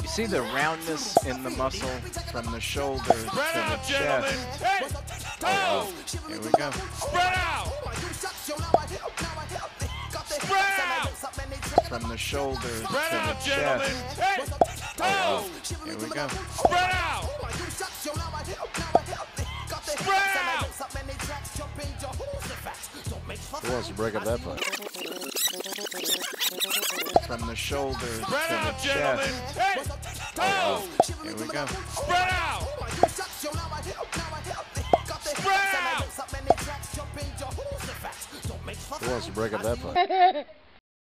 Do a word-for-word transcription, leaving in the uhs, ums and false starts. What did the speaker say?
See the roundness in the muscle from the shoulder to the chest. Hey. Oh, here we go. Spread out. Spread out. From the shoulder to Spread the out, gentlemen. chest. Hey. Oh, here we go. Spread out. Spread out. Who wants to break up that fight? From the shoulder Spread to out, the gentlemen. chest. Hey. Oh, here we go. Spread out. Spread out. Who wants to break up that fight?